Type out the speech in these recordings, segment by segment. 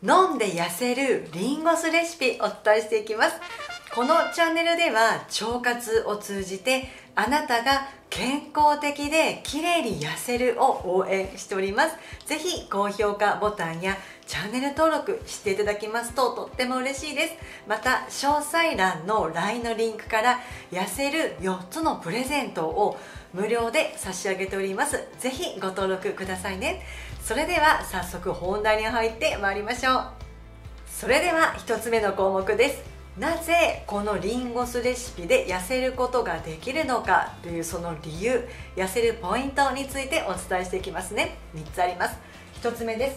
飲んで痩せるリンゴ酢レシピお伝えしていきます。このチャンネルでは腸活を通じてあなたが健康的で綺麗に痩せるを応援しております。ぜひ高評価ボタンやチャンネル登録していただきますととっても嬉しいです。また詳細欄の LINE のリンクから痩せる4つのプレゼントを無料で差し上げております。ぜひご登録くださいね。それでは早速本題に入ってまいりましょう。それでは1つ目の項目です。なぜこのリンゴ酢レシピで痩せることができるのかというその理由、痩せるポイントについてお伝えしていきますね。3つあります。1つ目です。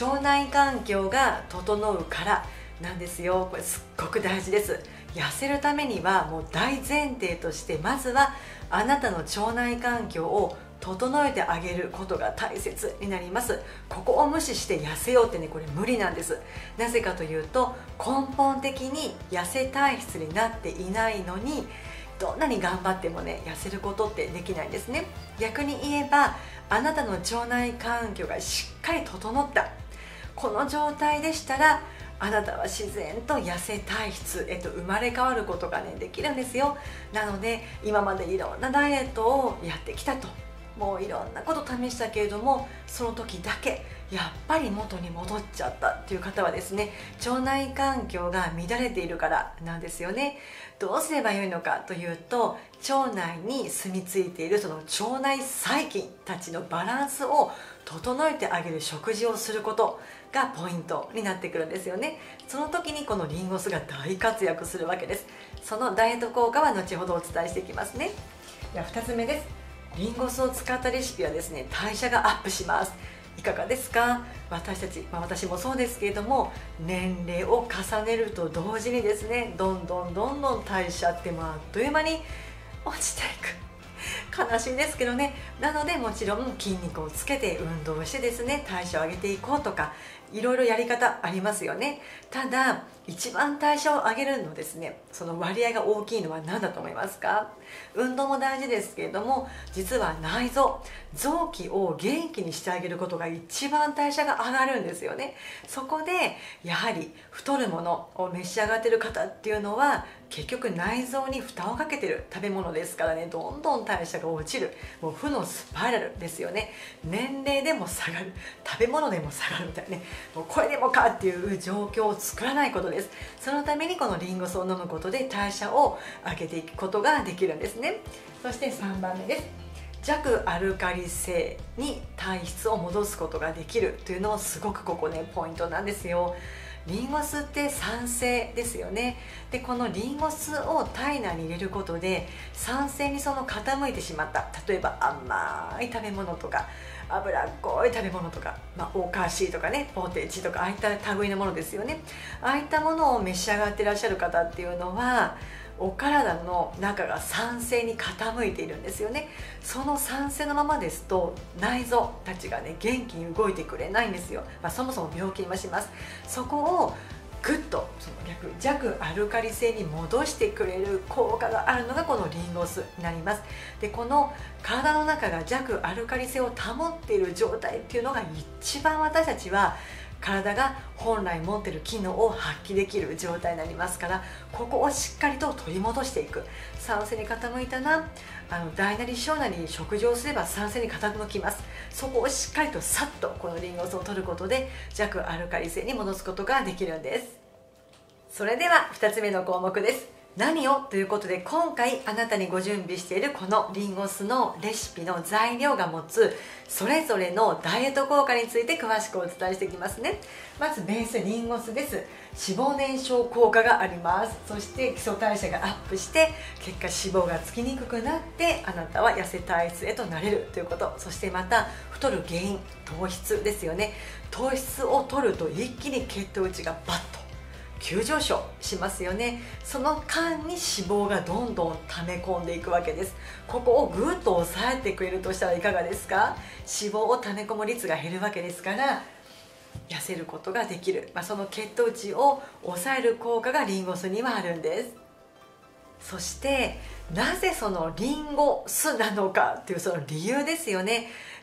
腸内環境が整うからなんですよ。これすっごく大事です。痩せるためにはもう大前提としてまずはあなたの腸内環境を整えてあげることが大切になります。ここを無視して痩せようってね、これ無理なんです。なぜかというと根本的に痩せ体質になっていないのにどんなに頑張ってもね痩せることってできないんですね。逆に言えばあなたの腸内環境がしっかり整ったこの状態でしたらあなたは自然と痩せ体質へと生まれ変わることがねできるんですよ。なので今までいろんなダイエットをやってきたと、もういろんなこと試したけれどもその時だけやっぱり元に戻っちゃったっていう方はですね、腸内環境が乱れているからなんですよね。どうすればよいのかというと、腸内に住み着いているその腸内細菌たちのバランスを整えてあげる食事をすることがポイントになってくるんですよね。その時にこのリンゴ酢が大活躍するわけです。そのダイエット効果は後ほどお伝えしていきますね。では2つ目です。リンゴ酢を使ったレシピはですね、代謝がアップします。いかがですか？私たち、私もそうですけれども、年齢を重ねると同時にですね、どんどん代謝ってあっという間に落ちていく。悲しいですけどね。なのでもちろん筋肉をつけて運動してですね、代謝を上げていこうとかいろいろやり方ありますよね。ただ一番代謝を上げるのですね、その割合が大きいのは何だと思いますか？運動も大事ですけれども、実は内臓、臓器を元気にしてあげることが一番代謝が上がるんですよね。そこでやはり太るものを召し上がっている方っていうのは結局内臓に負担をかけてる食べ物ですからね、どんどん代謝が落ちる、もう負のスパイラルですよね。年齢でも下がる、食べ物でも下がるみたいなね、もうこれでもかっていう状況を作らないことです。そのためにこのリンゴ酢を飲むことで代謝を上げていくことができるんですね。そして3番目です。弱アルカリ性に体質を戻すことができるというのもすごくここねポイントなんですよ。リンゴ酢って酸性ですよね。でこのリンゴ酢を体内に入れることで酸性にその傾いてしまった、例えば甘い食べ物とか脂っこい食べ物とか、お菓子とかね、ポテチとかああいった類のものですよね。ああいったものを召し上がっていらっしゃる方っていうのはお体の中が酸性に傾いているんですよね。その酸性のままですと内臓たちがね元気に動いてくれないんですよ。そもそも病気にもします。そこをぐっとその弱アルカリ性に戻してくれる効果があるのがこのリンゴ酢になります。でこの体の中が弱アルカリ性を保っている状態っていうのが一番私たちは体が本来持っている機能を発揮できる状態になりますから、ここをしっかりと取り戻していく。酸性に傾いたな、大なり小なり食事をすれば酸性に傾きます。そこをしっかりとさっとこのリンゴ酢を取ることで弱アルカリ性に戻すことができるんです。それでは2つ目の項目です。何をということで、今回あなたにご準備しているこのリンゴ酢のレシピの材料が持つそれぞれのダイエット効果について詳しくお伝えしていきますね。まずベースリンゴ酢です。脂肪燃焼効果があります。そして基礎代謝がアップして結果脂肪がつきにくくなってあなたは痩せ体質へとなれるということ。そしてまた太る原因、糖質ですよね。糖質を取ると一気に血糖値がバッと急上昇しますよね。その間に脂肪がどんどん溜め込んでいくわけです。ここをぐっと抑えてくれるとしたらいかがですか？脂肪を溜め込む率が減るわけですから痩せることができる、その血糖値を抑える効果がリンゴ酢にはあるんです。そしてなぜそのリンゴ酢なのかっていうその理由ですよね。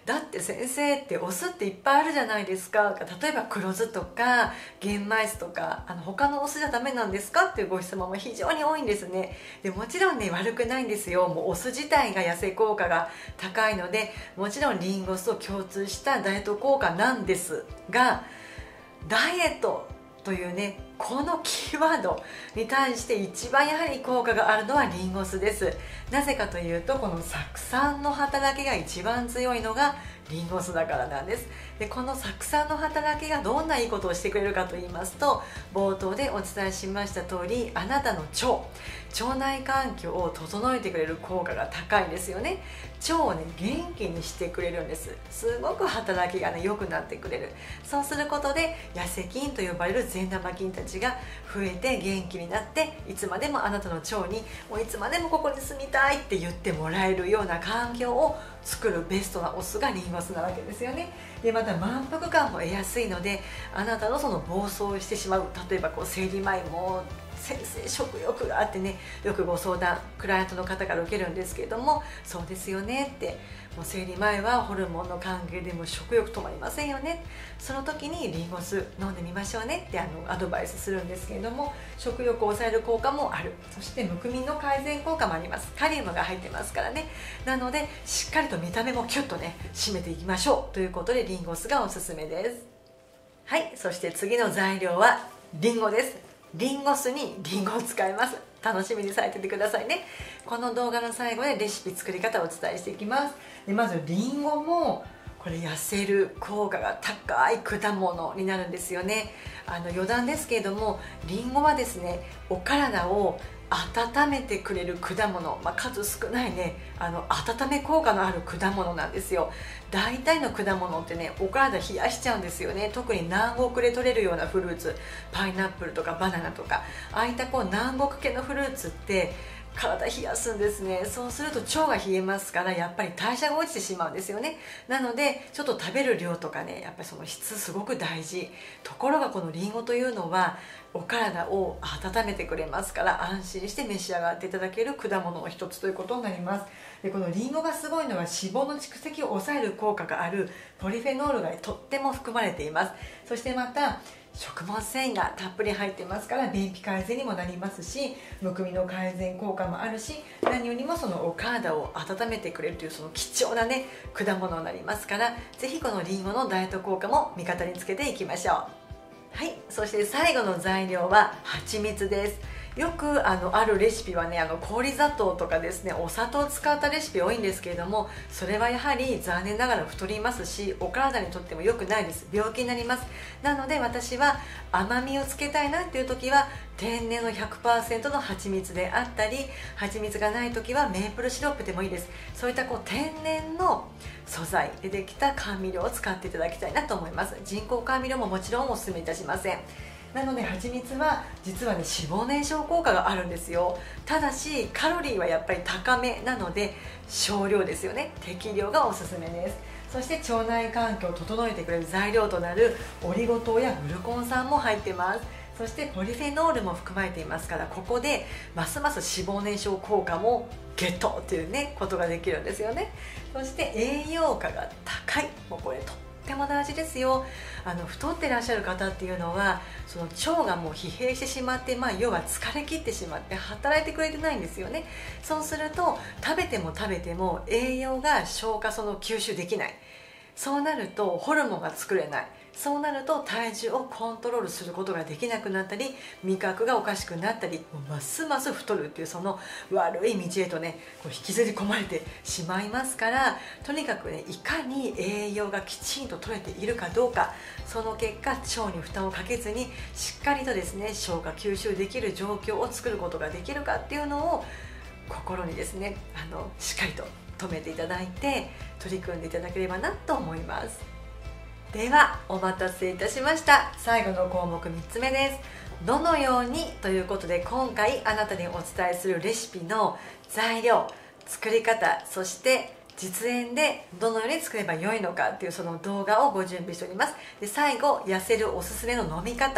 だって先生ってお酢っていっぱいあるじゃないですか、例えば黒酢とか玄米酢とか他のお酢じゃダメなんですかっていうご質問も非常に多いんですね。でもちろんね悪くないんですよ。もうお酢自体が痩せ効果が高いので、もちろんリンゴ酢と共通したダイエット効果なんですが、ダイエットというねこのキーワードに対して一番やはり効果があるのはリンゴ酢です。なぜかというと、この酢酸の働きが一番強いのがリンゴ酢だからなんです。でこの酢酸の働きがどんないいことをしてくれるかと言いますと、冒頭でお伝えしました通り、あなたの腸内環境を整えてくれる効果が高いんですよね。腸をね元気にしてくれるんです。すごく働きがね良くなってくれる。そうすることで痩せ菌と呼ばれる善玉菌たちが増えて元気になって、いつまでもあなたの腸にもういつまでもここに住みたいって言ってもらえるような環境を作るベストなお酢がリンゴ酢なわけですよね。でまた満腹感も得やすいので、あなたのその暴走してしまう、例えば生理前も先生食欲があってね、よくご相談クライアントの方から受けるんですけれども、そうですよねって、もう生理前はホルモンの関係でも食欲止まりませんよね、その時にリンゴ酢飲んでみましょうねってアドバイスするんですけれども、食欲を抑える効果もある。そしてむくみの改善効果もあります。カリウムが入ってますからね。なのでしっかりと見た目もキュッとね締めていきましょうということで、リンゴ酢がおすすめです。はい、そして次の材料はリンゴです。リンゴ酢にリンゴを使います。楽しみにされててくださいね。この動画の最後でレシピ作り方をお伝えしていきます。でまずリンゴもこれ痩せる効果が高い果物になるんですよね。余談ですけれども、リンゴはですねお体を温めてくれる果物、数少ないね温め効果のある果物なんですよ。大体の果物ってねお体冷やしちゃうんですよね。特に南国で採れるようなフルーツ、パイナップルとかバナナとか、ああいった南国系のフルーツって体冷やすんですね。そうすると腸が冷えますから、やっぱり代謝が落ちてしまうんですよね。なのでちょっと食べる量とかね、やっぱりその質すごく大事。ところがこのリンゴというのはお体を温めてくれますから、安心して召し上がっていただける果物の一つということになります。でこのリンゴがすごいのは、脂肪の蓄積を抑える効果があるポリフェノールがとっても含まれています。そしてまた食物繊維がたっぷり入ってますから、便秘改善にもなりますし、むくみの改善効果もあるし、何よりもそのお体を温めてくれるというその貴重なね果物になりますから、ぜひこのリンゴのダイエット効果も味方につけていきましょう。はい、そして最後の材料は蜂蜜です。よくあるレシピはね氷砂糖とかですね、お砂糖を使ったレシピ多いんですけれども、それはやはり残念ながら太りますし、お体にとっても良くないです。病気になります。なので私は甘みをつけたいなっていう時は天然の 100% の蜂蜜であったり、蜂蜜がない時はメープルシロップでもいいです。そういった天然の素材でできた甘味料を使っていただきたいなと思います。人工甘味料ももちろんお勧めいたしません。なので蜂蜜は実はね脂肪燃焼効果があるんですよ。ただしカロリーはやっぱり高めなので少量ですよね。適量がおすすめです。そして腸内環境を整えてくれる材料となるオリゴ糖やグルコン酸も入ってます。そしてポリフェノールも含まれていますから、ここでますます脂肪燃焼効果もゲットというねことができるんですよね。そして栄養価が高い、もうこれとっても大事ですよ。太ってらっしゃる方っていうのはその腸がもう疲弊してしまって、要は疲れ切ってしまって働いてくれてないんですよね。そうすると食べても食べても栄養が消化吸収できない。そうなるとホルモンが作れない。そうなると体重をコントロールすることができなくなったり、味覚がおかしくなったり、ますます太るっていうその悪い道へとね引きずり込まれてしまいますから、とにかくねいかに栄養がきちんと取れているかどうか、その結果腸に負担をかけずにしっかりとですね消化吸収できる状況を作ることができるかっていうのを心にですねしっかりと止めていただいて取り組んでいただければなと思います。ではお待たせいたしました。最後の項目3つ目です。どのようにということで、今回あなたにお伝えするレシピの材料、作り方、そして実演でどのように作ればよいのかっていうその動画をご準備しております。で最後、痩せるおすすめの飲み方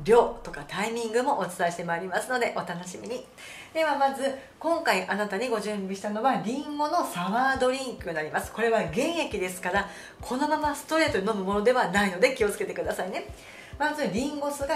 量とかタイミングもお伝えしてまいりますのでお楽しみに。ではまず今回あなたにご準備したのはリンゴのサワードリンクになります。これは原液ですからこのままストレートに飲むものではないので気をつけてくださいね。まずリンゴ酢が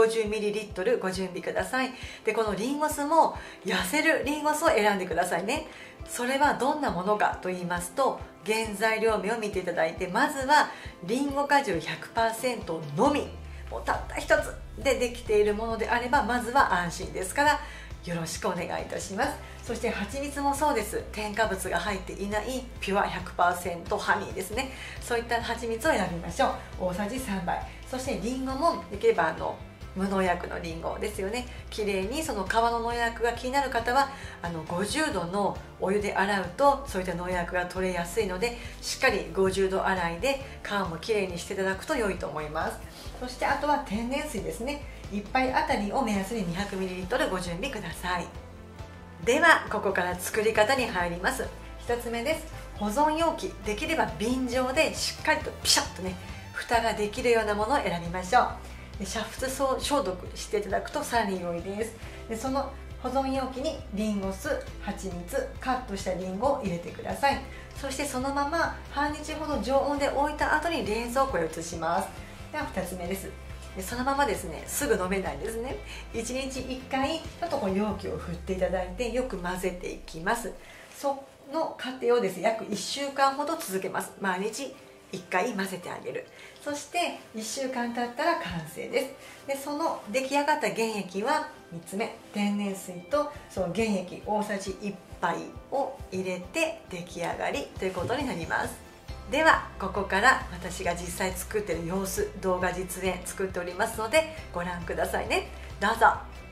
250ml ご準備ください。でこのリンゴ酢も痩せるリンゴ酢を選んでくださいね。それはどんなものかと言いますと、原材料名を見ていただいて、まずはリンゴ果汁 100% のみ、もうたった一つでできているものであればまずは安心ですからよろしくお願いいたします。そして蜂蜜もそうです。添加物が入っていないピュア 100% ハニーですね。そういった蜂蜜を選びましょう。大さじ3杯。そしてリンゴもできれば無農薬のリンゴですよね。きれいにその皮の農薬が気になる方は50度のお湯で洗うとそういった農薬が取れやすいので、しっかり50度洗いで皮もきれいにしていただくと良いと思います。そしてあとは天然水ですね。1杯あたりを目安に 200ml ご準備ください。ではここから作り方に入ります。1つ目です。保存容器、できれば瓶状でしっかりとピシャッとね蓋ができるようなものを選びましょう。で煮沸消毒していただくとさらに良いです。でその保存容器にリンゴ酢、蜂蜜、カットしたリンゴを入れてください。そしてそのまま半日ほど常温で置いた後に冷蔵庫へ移します。では2つ目です。でそのままですねすぐ飲めないんですね。1日1回ちょっと容器を振っていただいてよく混ぜていきます。その過程をですね約1週間ほど続けます。毎日1回混ぜてあげる。そして1週間経ったら完成です。でその出来上がった原液は3つ目、天然水とその原液大さじ1杯を入れて出来上がりということになります。ではここから私が実際作っている様子、動画実演作っておりますのでご覧くださいね。どうぞ。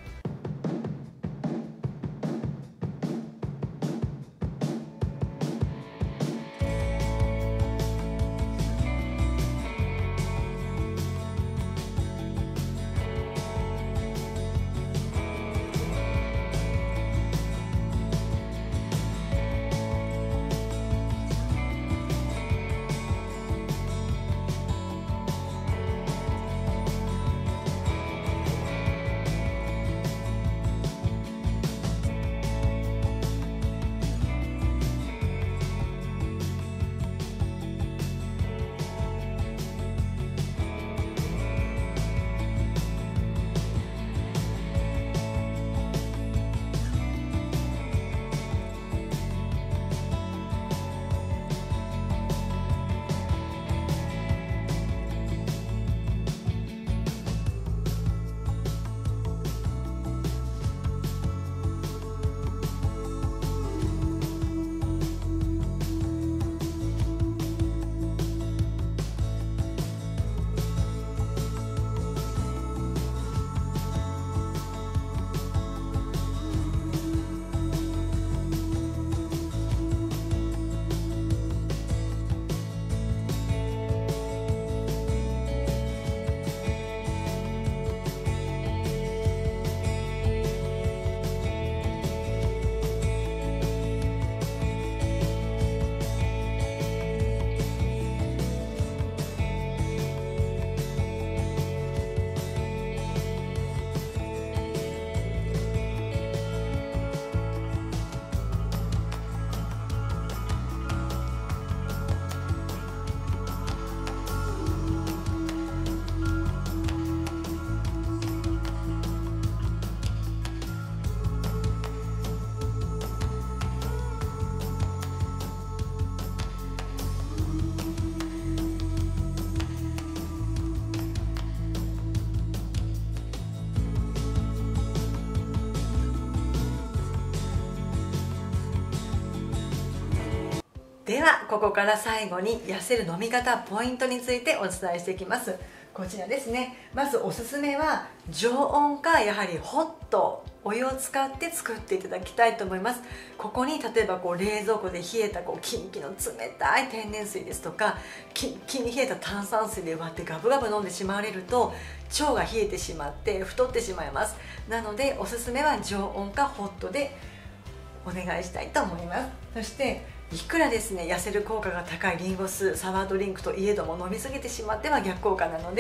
ではここから最後に痩せる飲み方ポイントについてお伝えしていきます。こちらですね。まずおすすめは常温かやはりホットお湯を使って作っていただきたいと思います。ここに例えば冷蔵庫で冷えたキンキンの冷たい天然水ですとかキンキンに冷えた炭酸水で割ってガブガブ飲んでしまわれると腸が冷えてしまって太ってしまいます。なのでおすすめは常温かホットでお願いしたいと思います。そしていくらですね痩せる効果が高いリンゴ酢サワードリンクといえども飲みすぎてしまっては逆効果なので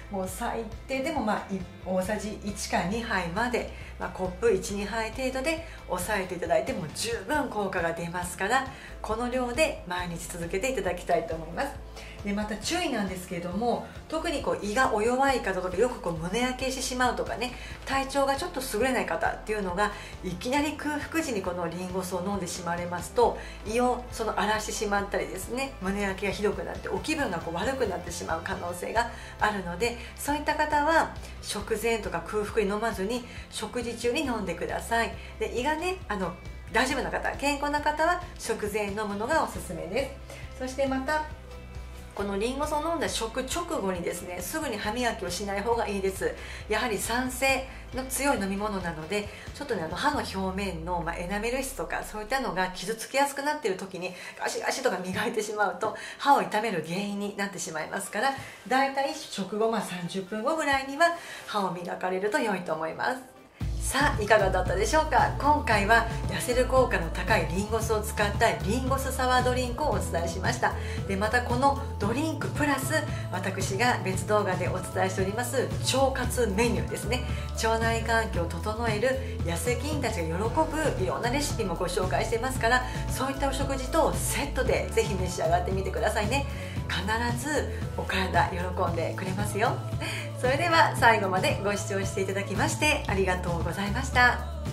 もう最低でも大さじ1か2杯まで、コップ 1,2 杯程度で抑えていただいても十分効果が出ますから、この量で毎日続けていただきたいと思います。でまた注意なんですけれども、特に胃がお弱い方とか、よく胸焼けしてしまうとかね、体調がちょっと優れない方っていうのがいきなり空腹時にこのリンゴ酢を飲んでしまわれますと、胃を荒らしてしまったりですね、胸焼けがひどくなってお気分が悪くなってしまう可能性があるので、そういった方は食前とか空腹に飲まずに食事中に飲んでください。で胃がね大丈夫な方、健康な方は食前飲むのがおすすめです。そしてまたこのリンゴ酢を飲んだ食直後にですね、すぐに歯磨きをしない方がいいです。やはり酸性の強い飲み物なので、ちょっとね歯の表面の、エナメル質とかそういったのが傷つきやすくなっている時にガシガシとか磨いてしまうと歯を痛める原因になってしまいますから、だいたい食後30分後ぐらいには歯を磨かれると良いと思います。さあいかがだったでしょうか。今回は痩せる効果の高いリンゴ酢を使ったリンゴ酢サワードリンクをお伝えしました。でまたこのドリンクプラス私が別動画でお伝えしております腸活メニューですね、腸内環境を整える痩せ菌たちが喜ぶいろんなレシピもご紹介してますから、そういったお食事とセットでぜひ召し上がってみてくださいね。必ずお体喜んでくれますよ。それでは最後までご視聴していただきましてありがとうございました。